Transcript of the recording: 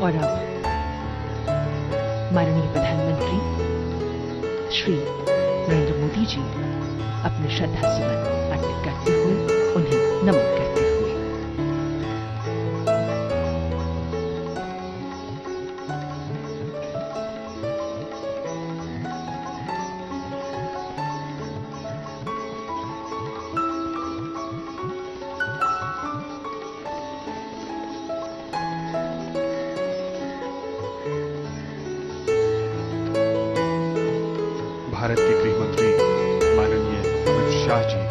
और अब माननीय प्रधानमंत्री श्री नरेंद्र मोदी जी अपने श्रद्धा सुमन अर्पित करते हुए उन्हें नमन करते हुए। भारत के गृह मंत्री माननीय अमित शाह जी